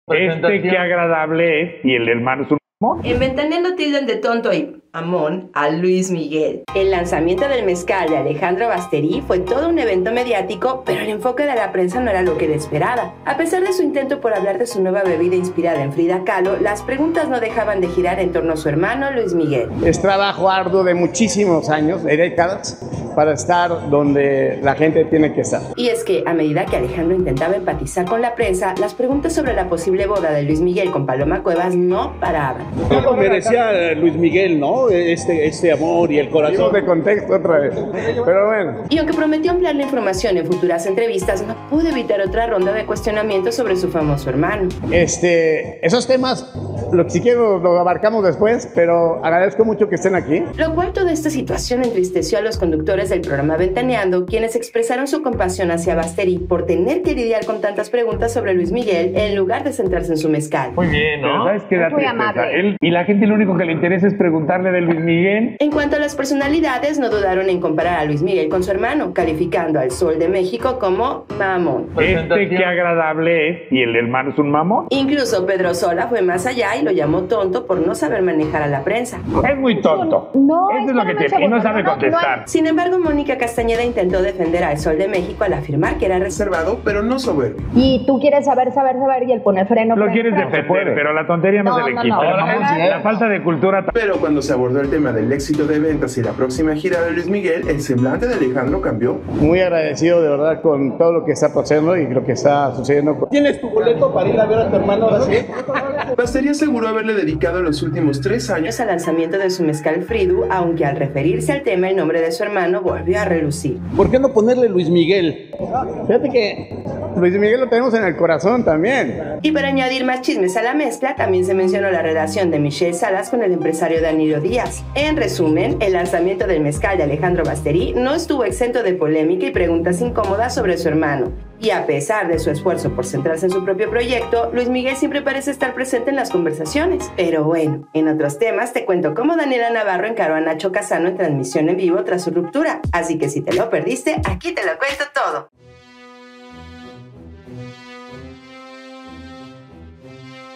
Qué agradable es, y el hermano es un amor. En Ventaneando tildan de tonto y mamón a Luis Miguel. El lanzamiento del mezcal de Alejandro Basteri fue todo un evento mediático, pero el enfoque de la prensa no era lo que él esperaba. A pesar de su intento por hablar de su nueva bebida inspirada en Frida Kahlo, las preguntas no dejaban de girar en torno a su hermano Luis Miguel. Es trabajo arduo de muchísimos años, de décadas, para estar donde la gente tiene que estar. Y es que, a medida que Alejandro intentaba empatizar con la prensa, las preguntas sobre la posible boda de Luis Miguel con Paloma Cuevas no paraban. Lo merecía Luis Miguel, ¿no? Este amor y el corazón. De contexto otra vez, pero bueno. Y aunque prometió ampliar la información en futuras entrevistas, no pudo evitar otra ronda de cuestionamientos sobre su famoso hermano. Esos temas, si quiero, lo abarcamos después, pero agradezco mucho que estén aquí. Lo cual toda esta situación entristeció a los conductores del programa Ventaneando, quienes expresaron su compasión hacia Basteri por tener que lidiar con tantas preguntas sobre Luis Miguel en lugar de centrarse en su mezcal. Muy bien, ¿no? Pero ¿sabes qué da Es muy tristeza? amable. Él y la gente lo único que le interesa es preguntarle de Luis Miguel. En cuanto a las personalidades, no dudaron en comparar a Luis Miguel con su hermano, calificando al Sol de México como mamón. Qué agradable es, y el hermano es un mamón. Incluso Pedro Sola fue más allá y lo llamó tonto por no saber manejar a la prensa. Es muy tonto. No, Eso es lo que espérame un tiene, y no segundo, sabe contestar. Sin embargo, Mónica Castañeda intentó defender al Sol de México al afirmar que era reservado, pero no soberbio. Y tú quieres saber, y él pone freno. Lo quieres defender, pero la tontería no se le quita. La falta de cultura. Pero cuando se abordó el tema del éxito de ventas y la próxima gira de Luis Miguel, el semblante de Alejandro cambió. Muy agradecido de verdad con todo lo que está pasando y lo que está sucediendo. ¿Tienes tu boleto para ir a ver a tu hermano ahora sí? Basteri aseguró haberle dedicado los últimos 3 años al lanzamiento de su mezcal Fridu, aunque al referirse al tema el nombre de su hermano volvió a relucir. ¿Por qué no ponerle Luis Miguel? Fíjate que Luis Miguel lo tenemos en el corazón también. Y para añadir más chismes a la mezcla, también se mencionó la relación de Michelle Salas con el empresario Danilo Díaz. En resumen, el lanzamiento del mezcal de Alejandro Basteri no estuvo exento de polémica y preguntas incómodas sobre su hermano. Y a pesar de su esfuerzo por centrarse en su propio proyecto, Luis Miguel siempre parece estar presente en las conversaciones. Pero bueno, en otros temas te cuento cómo Daniela Navarro encaró a Nacho Casano en transmisión en vivo tras su ruptura. Así que si te lo perdiste, aquí te lo cuento todo.